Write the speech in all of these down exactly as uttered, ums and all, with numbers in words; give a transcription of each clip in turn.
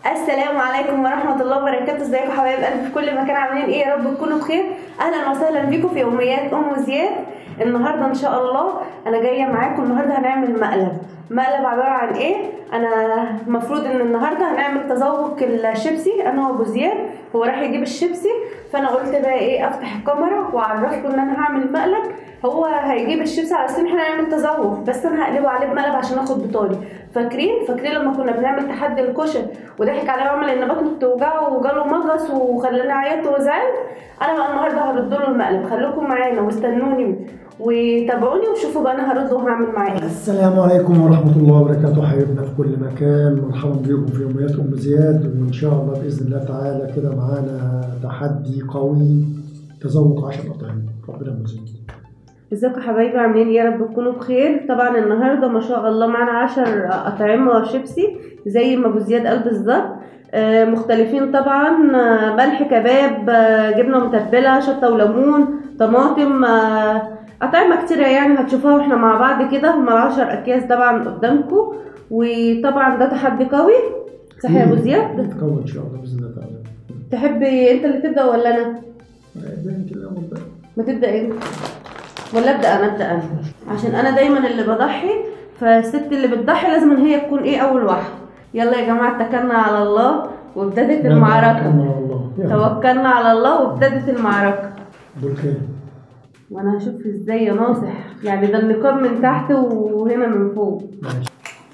السلام عليكم ورحمة الله وبركاته. ازيكم حبايب قلبي في كل مكان، عاملين ايه؟ يا رب تكونوا بخير. اهلا وسهلا بيكم في يوميات ام زياد. النهارده ان شاء الله انا جايه معاكم. النهارده هنعمل مقلب. مقلب عباره عن ايه؟ انا المفروض ان النهارده هنعمل تذوق الشيبسي انا وابو زياد. هو راح يجيب الشيبسي، فانا قلت بقى ايه افتح الكاميرا واعرفكم ان انا هعمل مقلب. هو هيجيب الشيبسي على اساس احنا هنعمل تذوق، بس انا هقلبه عليه بمقلب عشان اخد بطاري. فاكرين فاكرين لما كنا بنعمل تحدي الكشري وضحك عليه وعمل ان بطنه بتوجعه وجاله مغص وخلاني عيطت وزعل؟ انا بقى النهارده هرد له المقلب. خليكم معانا واستنوني وتابعوني وشوفوا بقى انا هرد وهعمل معاه ايه. السلام عليكم ورحمة الله وبركاته حبايبنا في كل مكان، مرحبا بكم في يوميات ام زياد. وان شاء الله باذن الله تعالى كده معانا تحدي قوي، تذوق عشر اطعمة. ربنا يمزيد. ازيكم حبايبي، عاملين ايه؟ يا رب تكونوا بخير. طبعا النهارده ما شاء الله معانا عشر اطعمه شيبسي زي ما ابو زياد قال بالظبط. آه مختلفين طبعا. آه ملح، كباب، آه جبنه متبله، شطه وليمون، طماطم، آه اطعمه كتيره يعني هتشوفوها واحنا مع بعض كده. هم عشر اكياس طبعا قدامكم، وطبعا ده تحدي قوي. صح يا ابو زياد؟ نتكون ان شاء الله باذن الله تعالى. تحبي انت اللي تبدا ولا انا؟ ابدا كده ابدا. ما تبدا انت ولا ابدا انا؟ ابدا انا عشان انا دايما اللي بضحي، فالست اللي بتضحي لازم ان هي تكون ايه اول واحده. يلا يا جماعه اتكلنا على الله وابتدت المعركه. توكلنا على الله وابتدت المعركه. دول كام؟ وانا هشوف ازاي يا ناصح، يعني ده النقاب من تحت وهنا من فوق. ماشي.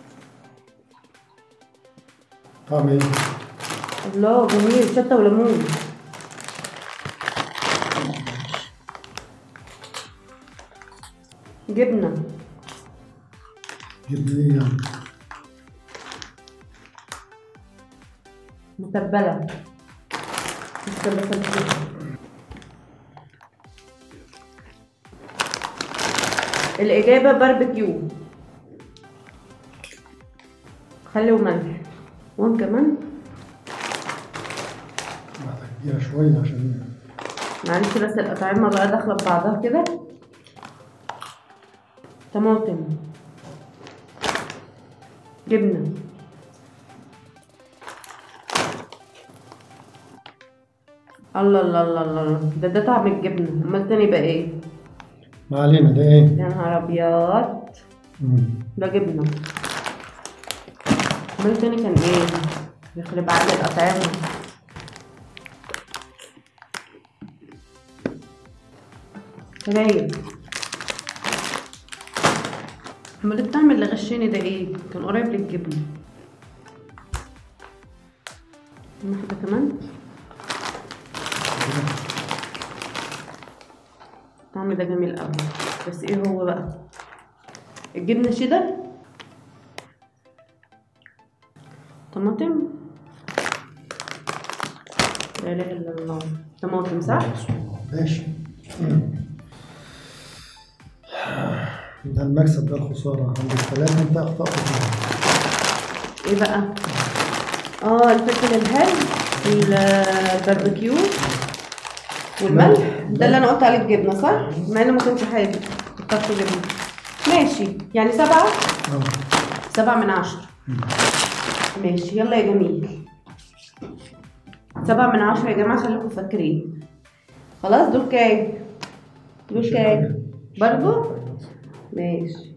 طعم ايه؟ الله جميل، شطه وليمون. جبنه. جبنه ايه يعني؟ متبله. الإجابة باربيكيو. خلي وملح. وان كمان محتاجيها شوية عشان معلش بس الأطعمة بقى داخلة ببعضها كده. طماطم، جبنة، الله الله الله الله، ده ده طعم الجبنة. أمال التاني بقى إيه؟ ما علينا. ده ايه؟ يا نهار أبيض، ده جبنة. أمال التاني كان إيه؟ يخرب عقل الأطعمة. رايق. أمال الطعم اللي غشني ده إيه؟ كان قريب للجبنة. واحدة كمان. الطعم ده جميل قوي، بس ايه هو بقى؟ الجبنه شيدر، طماطم، لا اله الا الله، طماطم صح؟ ماشي. ده المكسب ده الخساره عند الثلاثه. انت اخطات فيها. ايه بقى؟ اه الفلفل الحلو، الباربيكيو، والملح. ده اللي انا قلت عليه الجبنه صح؟ مع انه ما كانش حابب كترت جبنه. ماشي يعني سبعة. اه سبعة من عشرة. ماشي يلا يا جميل. سبعة من عشرة يا جماعه، خليكم فاكرين. خلاص دول كام؟ دول كام؟ برضو؟ ماشي.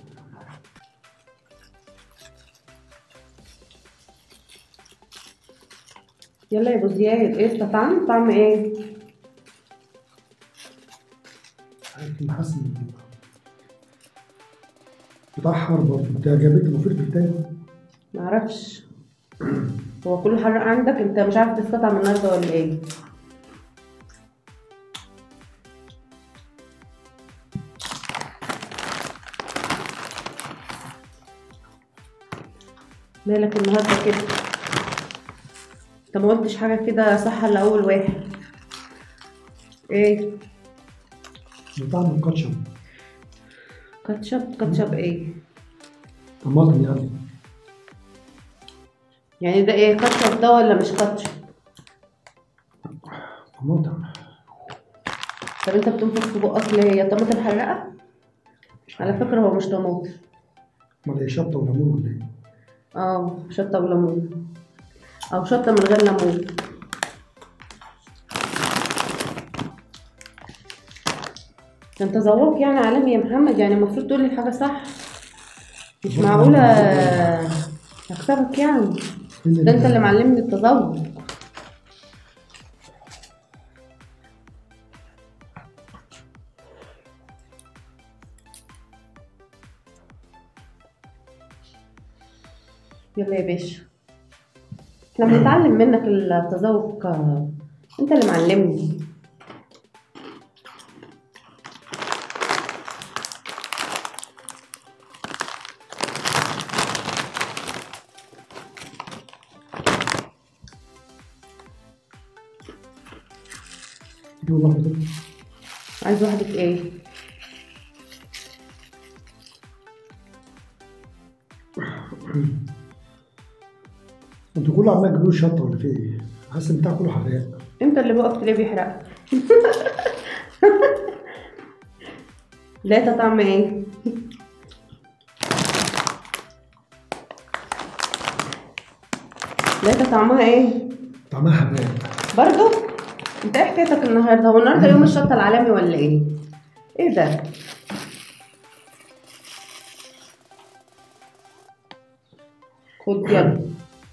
يلا يا ابو زياد، ايه استطعم؟ طعم ايه؟ محسن بتاع حر برضه. انت جابت له فلفل تاني؟ معرفش. هو كله حرق عندك؟ انت مش عارف تستطعم النهارده ولا ايه؟ مالك النهارده كده؟ انت ما قلتش حاجه كده صح الا اول واحد. ايه؟ طعم الكاتشب. كاتشب؟ كاتشب ايه؟ طماطم يعني. يعني ده ايه؟ كاتشب ده ولا مش كاتشب؟ طماطم. طب انت بتنفخ في بقك ليه؟ هي طماطم حرقه؟ على فكره هو مش طماطم. امال ايه؟ شطه وليمون ولا ايه؟ اه شطه وليمون. او شطه من غير ليمون. ده انت ذواق يعني عالمي يا محمد، يعني المفروض تقول لي الحاجه صح، مش معقوله اكسبك يعني. ده انت اللي معلمني التذوق. يلا يا باشا، احنا بنتعلم منك التذوق، انت اللي معلمني. عايز واحدة ايه؟ انتوا كله عمال تجيبوا شطه ولا في ايه؟ حاسس ان بتاع كله حراق. انت اللي بقف ليه بيحرق؟ لقيتها طعم ايه؟ لقيتها طعمها ايه؟ طعمها حراق برضو؟ انت ايه حكايتك النهارده؟ هو النهارده يوم الشطه العالمي ولا ايه؟ ايه ده؟ خد يلا.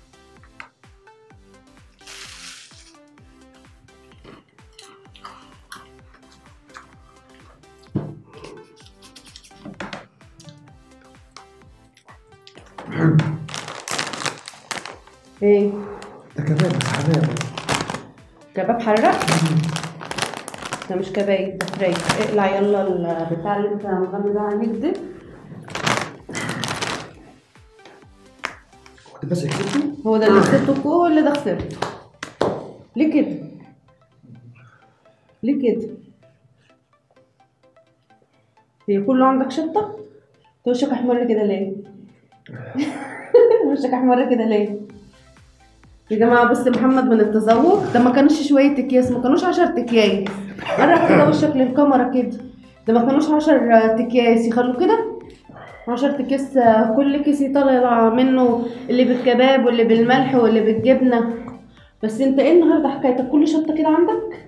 ايه؟ ده كباب بس حراق. كباب حراق؟ ده مش كباب، ده فراخ. اقلع يلا البتاع اللي انت مغمي ده عليك ده. هو ده بس كسبته؟ هو ده اللي كسبته، كل ده خسرته. ليه كده؟ ليه كده؟ هي كله عندك شطة؟ انت وشك احمر كده ليه؟ وشك احمر كده ليه؟ يا جماعة بص محمد من التذوق ده ما كانوش شوية اكياس، ما كانوش عشر اكياس. قرب كده وشك للكاميرا كده. ده ما كانوش عشر اكياس، يخلوا كده عشر اكياس، كل كيس يطلع منه اللي بالكباب واللي بالملح واللي بالجبنة. بس انت ايه النهارده حكايتك؟ كل شطة كده عندك؟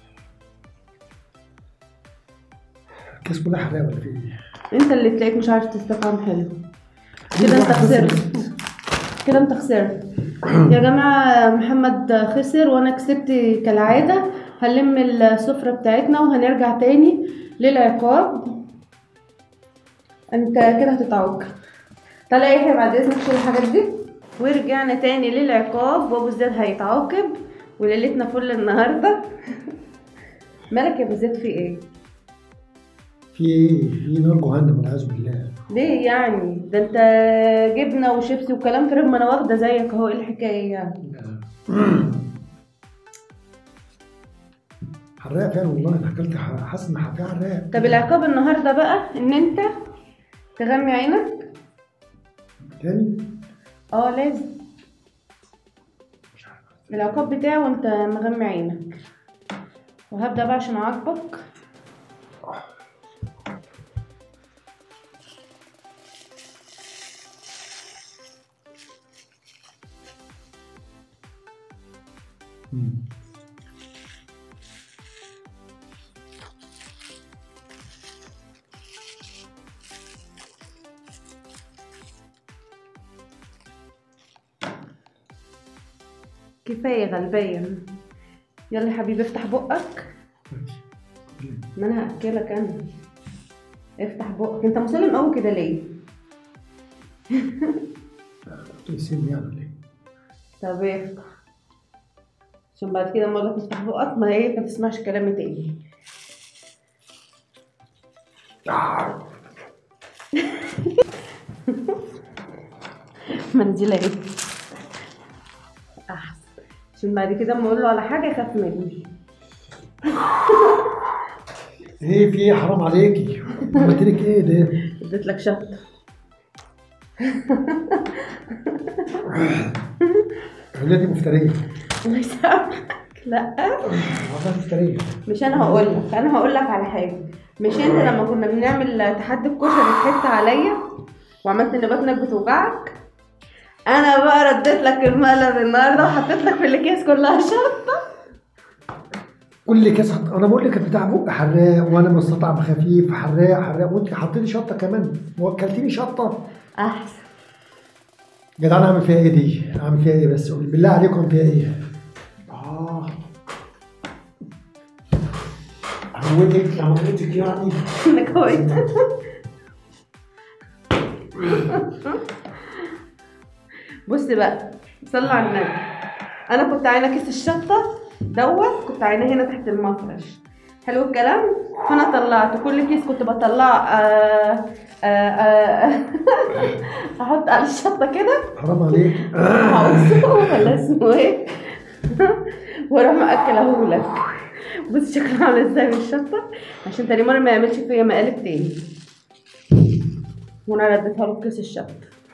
الكيس كله حراق ولا في ايه؟ انت اللي تلاقيك مش عارف تستطعم حلو. كده انت خسرت. كده انت خسرت. يا جماعة محمد خسر وانا كسبت كالعادة. هنلم السفرة بتاعتنا وهنرجع تاني للعقاب. انت كده هتتعوق. تعالى يا يحيى بعد اذنك شيل الحاجات دي. ورجعنا تاني للعقاب، وابو زياد هيتعاقب وليلتنا فل النهارده. مالك يا ابو زياد في ايه؟ في ايه؟ في نار جهنم والعياذ بالله. ليه يعني؟ ده انت جبنه وشيبسي وكلام فارغ، ما انا واخده زيك اهو. ايه الحكايه يعني؟ حراق فعلا والله. انا اكلت حاسس ان فيها حراق. طب العقاب النهارده بقى ان انت تغمي عينك تاني؟ اه لازم. العقاب بتاعي وانت مغمي عينك. وهبدا بقى عشان اعاقبك. كفايه غلبان. يلا يا حبيبي افتح بقك. ما انا هاكلك انا. افتح بقك. انت مسلم قوي كده ليه؟ تسيبني يعني ليه؟ طب افتح عشان بعد كده اما اقول لك افتح بقك ما هي ما تسمعش كلامي تاني. منزله ايه؟ احسن عشان بعد كده اما اقول له على حاجه يخاف مني. ايه في ايه؟ حرام عليكي. عملت لك ايه ده؟ اديت لك شطه. ولادي مفتريه. الله يسامحك. لا والله مفتريه. مش انا هقول لك، انا هقول لك على حاجه. مش انت لما كنا بنعمل تحدي الكشري ضحكت عليا وعملت ان بطنك بتوجعك؟ انا بقى رديت لك المقلب النهارده وحطيت لك في الاكياس كلها شطه. كل كاس حط... انا بقول لك بتاع بق حراق وانا مستطعم خفيف حراق حراق وانت حطيتي شطه كمان وكلتيني شطه. احسن. جدعان اعمل فيها ايه دي؟ اعمل فيها ايه بس قولي بالله عليكم فيها ايه؟ اه عودتك عودتك يعني. انا كويس. بص بقى، صلى على النبي. انا كنت عاينه كيس الشطه دوت، كنت عايناه هنا تحت المفرش. حلو الكلام. فانا طلعت كل كيس كنت بطلع آه آه آه احط على الشطه كده. حرام عليك. هقصه ولا اسمه ايه؟ واروح مأكلهولك. بص شكله عامل ازاي بالشطه، عشان تاني مره ما يعملش فيا مقالب تاني. وانا رديتها له بكيس الشطه.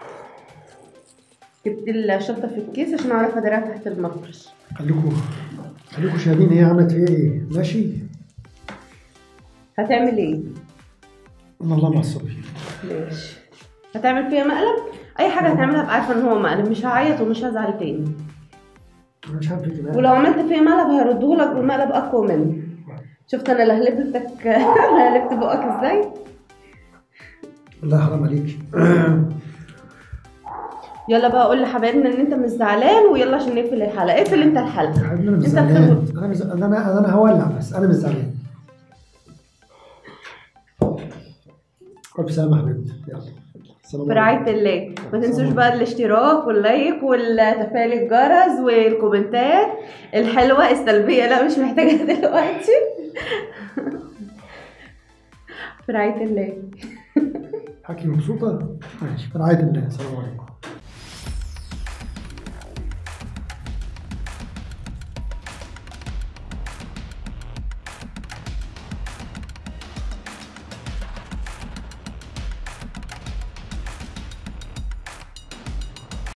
جبت الشطه في الكيس عشان اعرف اديرها تحت المفرش. خليكوا خليكوا شايفين هي عملت فيها ايه؟ ماشي؟ هتعمل ايه؟ ان الله مع الصابرين. ماشي. هتعمل فيها مقلب؟ اي حاجه هتعملها ابقى عارفه ان هو مقلب، مش هعيط ومش هزعل تاني. انا مش عارف ايه. ولو عملت فيها مقلب هردهولك بمقلب اقوى منه. شفت انا لهلبتك لهلبت بقك ازاي؟ الله حرام عليك. يلا بقى قول لحبايبنا ان انت مش زعلان، ويلا عشان نقفل الحلقه. اقفل انت الحلقه. يا حبيبي انا مش انت زعلان. الخير. انا مش انا انا انا هولع بس انا مش زعلان. الف سلامة حبيبتي. يلا السلام في عليكم. رعاية الله. ما تنسوش بقى الاشتراك واللايك والتفعيل الجرس والكومنتات الحلوة. السلبية لا مش محتاجة دلوقتي. في رعاية الله. حكي مبسوطة؟ ماشي في رعاية الله. السلام عليكم.